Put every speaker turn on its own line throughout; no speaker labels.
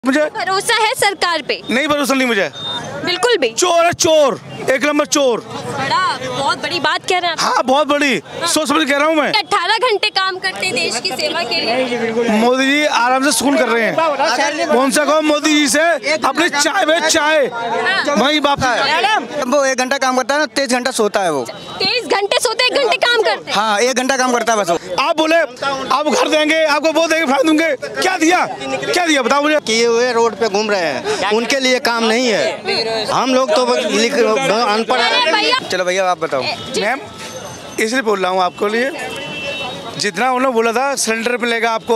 मुझे
भरोसा है सरकार पे?
नहीं भरोसा नहीं मुझे।
बिल्कुल भी।
चोर है, चोर, एक नंबर चोर।
बहुत बड़ी बात कह रहे हैं आप।
हाँ बहुत बड़ी, सोच समझ कह रहा हूँ मैं।
18 घंटे काम करते हैं देश की सेवा के लिए।
मोदी जी आराम से सुकून कर रहे हैं। कौन सा कहो मोदी जी से अपनी चाय में चाय वही बाप।
वो 1 घंटा काम करता है ना, 23 घंटा सोता है वो।
23 घंटे सोते 1 घंटे काम करते हैं।
हाँ 1 घंटा काम करता है बस वो।
आप बोले आप घर देंगे, आपको वो देंगे, फैन दूंगे, क्या दिया बताओ मुझे।
किए हुए रोड पे घूम रहे हैं, उनके लिए काम नहीं है। हम लोग तो अनपढ़ हैं। चलो भैया आप बताओ।
मैम इसलिए बोल रहा हूँ आपको लिए, जितना उन्होंने बोला था सिलेंडर मिलेगा आपको,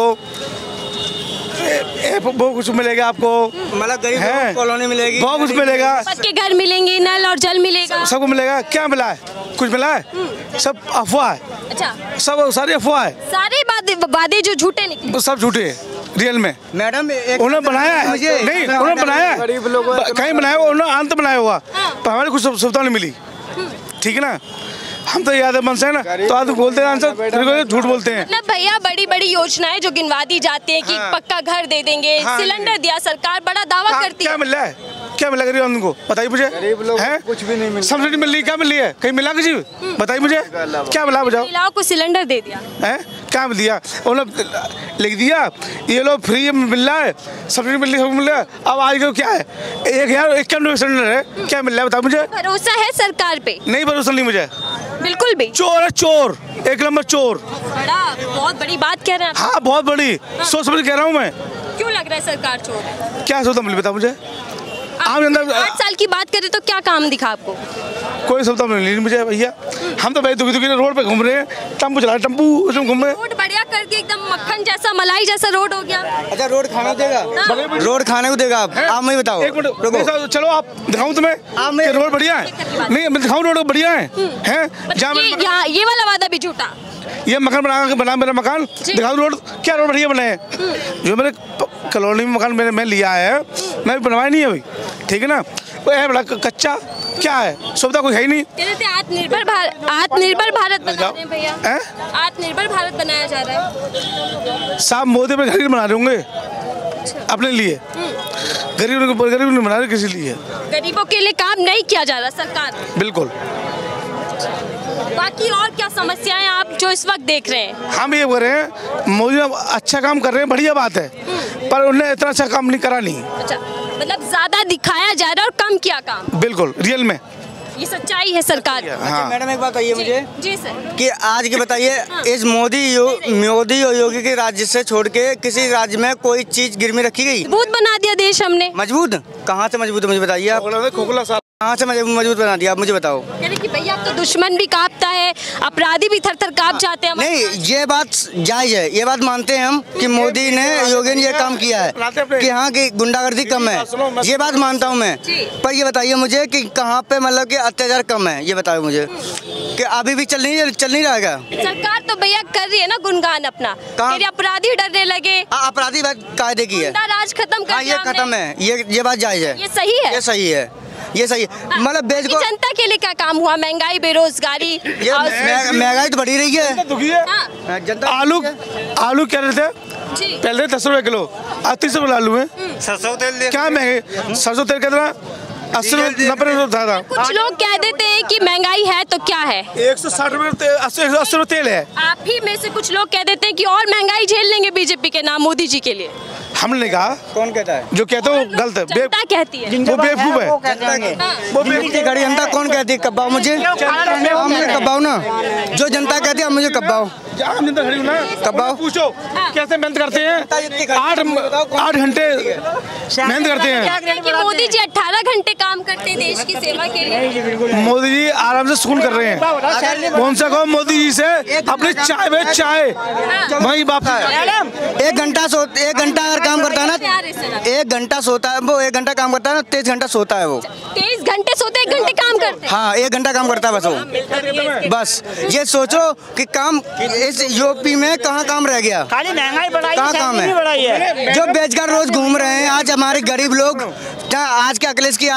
वो कुछ मिलेगा आपको,
मतलब गरीब कॉलोनी मिलेगी,
बहुत कुछ मिलेगा,
पक्के घर मिलेंगे, नल और जल मिलेगा,
सबको मिलेगा। क्या मिला है? कुछ मिला है? सब अफवाह है।
अच्छा,
सब सारी अफवाह है।
सारे वादे जो झूठे निकले
सब झूठे है रियल में।
मैडम
उन्होंने बनाया है, नहीं उन्होंने बनाया है, कहीं बनाया हुआ उन्होंने, अंत बनाया हुआ, पर हमारे कुछ सुविधा नहीं मिली। ठीक है ना, हम तो याद है मन से ना, तो आज बोलते हैं आंसर, झूठ बोलते हैं।
मतलब भैया बड़ी बड़ी योजनाएं जो गिनवा दी जाती है कि पक्का घर दे देंगे, सिलेंडर दिया सरकार, बड़ा दावा करती है।
क्या मिल रहा है? क्या मिला गरीब आदमी को? बताइए मुझे। है कुछ भी नहीं मिला, सब्सिडी मिल रही, क्या मिल रही है? कहीं मिला किसी? बताइए मुझे क्या मिला, बताओ।
महिलाओं को सिलेंडर दे दिया
है, क्या मिल दिया? लिख दिया ये लो फ्री मिल रहा है, सब्सिडी मिल रही है, सब मिल रहा है। अब आज क्या है, 1091 सिलेंडर है, क्या मिल रहा है बताओ मुझे।
भरोसा है सरकार पे?
नहीं भरोसा नहीं मुझे।
बिल्कुल भी।
चोर है, चोर, एक नंबर चोर।
बहुत बड़ी बात कह रहे हैं आप।
हाँ बहुत बड़ी, सोच समझ कह रहा हूँ मैं।
क्यों लग रहा है सरकार चोर है?
क्या सोचता मिल बताओ मुझे। आम जनता
8 साल की बात करें तो क्या काम दिखा आपको?
कोई सुविधा मिली मुझे भैया। हम तो भाई दुखी रोड पे घूम रहे हैं, टेम्पू चला, टेम्पू उसमें घूम रहे हैं।
रोड बढ़िया कर दिया, एकदम मक्खन जैसा, मलाई जैसा रोड हो गया।
अच्छा रोड खाना देगा? रोड खाने को देगा? आप मुझे बताओ।
एक मिनट चलो, आप दिखाऊं तुम्हें रोड बढ़िया है? नहीं मैं दिखाऊं रोड बढ़िया है?
ये वाला वादा भी झूठा।
ये मकान बना मेरा मकान, दिखाओ रोड, क्या रोड बढ़िया बनाए? जो मेरे कॉलोनी में मकान मैं लिया है, मैं बनवाया नहीं है अभी। ठीक है ना, वो है बड़ा कच्चा, क्या है सुविधा कोई है ही नहीं।
आत्मनिर्भर भारत बना रहे हैं भैया। आत्मनिर्भर भारत बनाया जा रहा है।
साहब मोदी पे घर बना रहे होंगे अपने लिए, गरीब नहीं बना रहे किसी लिए।
गरीबों के लिए काम नहीं किया जा रहा सरकार।
बिल्कुल।
बाकी और क्या समस्याएं आप जो इस वक्त देख रहे हैं?
हम ये बोल रहे हैं मोदी अच्छा काम कर रहे हैं, बढ़िया बात है, पर उन्होंने इतना अच्छा काम नहीं करा नहीं।
अच्छा, मतलब ज्यादा दिखाया जा रहा है और कम किया काम।
बिल्कुल रियल में
ये सच्चाई है सरकार।
हाँ। मैडम एक बात बताइए मुझे।
जी सर।
कि आज की बताइए, इस मोदी और योगी के राज्य से छोड़ के किसी राज्य में कोई चीज गिरवी रखी गई?
मजबूत बना दिया देश हमने।
मजबूत कहाँ से मजबूत है मुझे बताइए आप। कहाँ से मजबूत बना दिया आप मुझे बताओ।
यानी कि भैया तो दुश्मन भी कांपता है, अपराधी भी थर थर कांप जाते हैं।
नहीं ये बात जायज है, ये बात मानते हैं हम कि मोदी ने योगी ने ये काम किया है कि हाँ कि गुंडागर्दी कम है, ये बात मानता हूँ मैं। पर ये बताइए मुझे कि कहाँ पे मतलब कि अत्याचार कम है, ये बताओ मुझे कि अभी भी चल नहीं रहेगा।
सरकार तो भैया कर रही है ना गुणगान अपना, अपराधी डरने लगे।
अपराधी बात कायदे की है,
राज खत्म कर
ये खत्म है, ये बात जायज है।
ये सही है,
ये सही है, ये सही है। मतलब बेच को
जनता के लिए क्या काम हुआ? महंगाई, बेरोजगारी,
महंगाई तो बढ़ी रही है।
जनता आलू क्या रहते हैं पहले 10 रुपए किलो, आज 30 रुपए आलू है।
सरसों तेल
क्या महंगे? सरसों तेल कितना? 80-90 रुपए था।
कुछ लोग कह देते हैं कि महंगाई है तो क्या है,
160 रुपए 80 रुपए तेल है।
आप ही में से कुछ लोग कह देते हैं कि और महंगाई झेल लेंगे बीजेपी के नाम, मोदी जी के लिए।
हमने कहा,
कौन कहता है?
जो कहते हो गलत है,
जनता कहती है,
वो बेवकूफ है।
वो बेवकूफ जनता कौन कहती है? कब्बाओ मुझे, कब्बाओ ना, जो जनता कहती है मुझे कब्बाओ। कब्बाओ
पूछो कैसे मेहनत करते हैं, 8 घंटे मेहनत करते हैं।
कि मोदी जी 18 घंटे काम करते हैं देश की सेवा के लिए।
मोदी जी आराम से सुकून कर रहे हैं। कौन सा कहो मोदी जी से अपनी चाय में चाय वही बाप।
1 घंटा अगर काम करता है ना, 1 घंटा सोता है वो, 1 घंटा काम करता है ना, 23 घंटा सोता है वो।
23 घंटे सोते 1 घंटे काम करते हैं।
हाँ 1 घंटा काम करता है बस वो। बस ये सोचो कि काम इस यूपी में कहाँ काम रह गया,
खाली महंगाई बढ़ाई,
कहाँ काम है? जो बेरोजगार रोज घूम रहे हैं, आज हमारे गरीब लोग, आज के अखिलेश की यादव को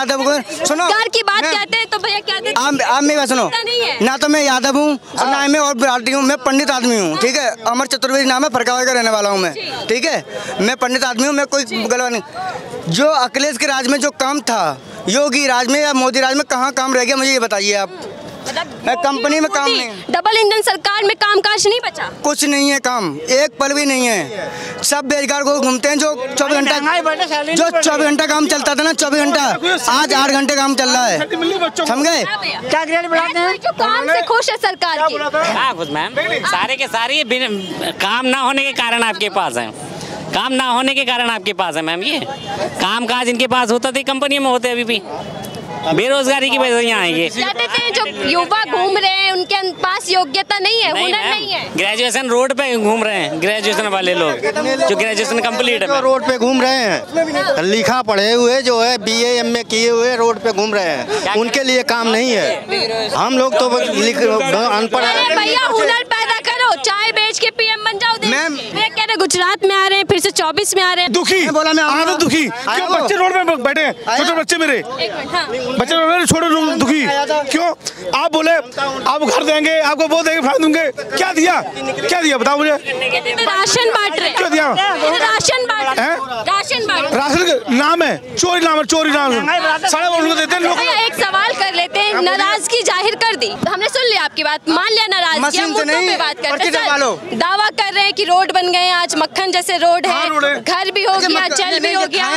सुनो,
रोजगार की बात कहते हैं तो भैया क्या देते हैं?
आप मेरी बात सुनो, ना तो मैं यादव हूँ और ना ही मैं और पार्टी हूँ, मैं पंडित आदमी हूँ, ठीक है। अमर चतुर्वेदी नाम है, फरकावा का रहने वाला हूँ मैं, ठीक है। मैं पंडित आदमी हूँ, मैं कोई गलत नहीं। जो अखिलेश के राज में जो काम था, योगी राज में या मोदी राज में कहाँ काम रह गया, मुझे ये बताइए आप। मैं कंपनी में काम नहीं,
डबल इंजन सरकार में कामकाज नहीं बचा,
कुछ नहीं है काम, एक पल भी नहीं है। सब बेरोजगार को घूमते हैं, जो 24 घंटा काम चलता था ना, 24 घंटा, आज 8 घंटे काम चल रहा है, समझे?
क्या जो काम से खुश है सरकार की?
हाँ खुश मैम, सारे के सारे काम ना होने के कारण आपके पास है, काम ना होने के कारण आपके पास है मैम। ये काम काज इनके पास होता था, कंपनी में होते अभी भी, बेरोजगारी की वजह से यहाँ आएंगे।
कहते हैं जो युवा घूम रहे हैं उनके पास योग्यता नहीं है, हुनर नहीं है।
ग्रेजुएशन रोड पे घूम रहे हैं, ग्रेजुएशन वाले लोग जो ग्रेजुएशन कंप्लीट है
रोड पे घूम रहे हैं, लिखा पढ़े हुए जो है BA MA किए हुए रोड पे घूम रहे हैं, उनके लिए काम नहीं है। हम लोग तो अनपढ़ हैं।
भैया हुनर पैदा करो, चाय बेच के PM बन जाओ। भैया कह रहे गुजरात में आ रहे हैं, फिर से 24 में आ रहे हैं।
दुखी बोला मैं दुखी, क्यों बच्चे रोड में बैठे हैं, छोटे बच्चे मेरे,
एक मिनट, हाँ।
बच्चे मेरे छोटे दुखी क्यों? आप बोले आप घर देंगे, आपको वो देंगे, फलाना दूंगे, क्या दिया बताओ मुझे।
राशन बांट रहे,
क्या दिया?
राशन बांट,
राशन का नाम है चोरी, नाम सारे उनको देते हैं लोग।
एक सवाल कर लेते हैं, नाराजगी जाहिर कर दी, हमने सुन लिया आपकी बात, मान लिया नाराजगी, हम मुद्दों पे बात करते हैं। दावा कर रहे हैं कि रोड बन गए, आज मक्खन जैसे रोड है, घर भी हो गया, जल भी हो गया।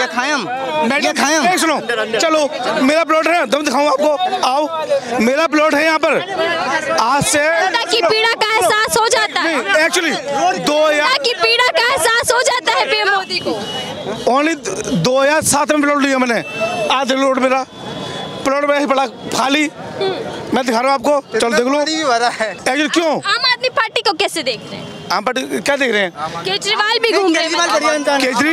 ये
सुनो, चलो मेरा प्लॉट है, तुम दिखाऊं आपको, आओ मेरा प्लॉट है यहाँ पर। आज से
की पीड़ा का एहसास हो जाता है,
एक्चुअली 2000
की पीड़ा का एहसास हो जाता है PM मोदी को।
ओनली 2007 में प्लॉट लिया मैंने, आज प्लॉट मेरा प्लॉट में पड़ा खाली, मैं दिखा रहा हूँ आपको, चलो देख लो। एक्चुअली क्यों
आम आदमी पार्टी को कैसे देख रहे हैं?
आम पार्टी क्या देख रहे हैं?
केजरीवाल भी घूम रहे हैं।
केजरीवाल बढ़िया इंसान है,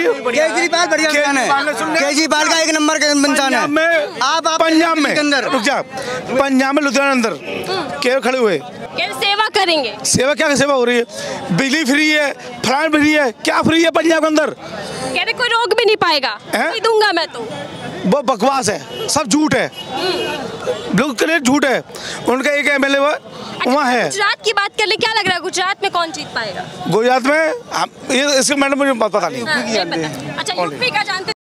केजरीवाल का 1 नंबर का इंसान है। आप पंजाब में
रुक जा, पंजाब में लुधियाना अंदर क्या खड़े हुए,
सेवा करेंगे।
सेवा क्या सेवा हो रही है? बिजली फ्री है, फलान फ्री है, क्या फ्री है पंजाब के अंदर?
कह रहे कोई रोक भी नहीं पाएगा, नहीं दूंगा मैं तो।
वो बकवास है, सब झूठ है, लोग के लिए झूठ है। उनका एक MLA वहाँ है।
गुजरात की बात कर ले, क्या लग रहा है गुजरात में कौन जीत पाएगा?
गुजरात में ये इसके मैडम मुझे पता नहीं।
अच्छा यूपी का जानते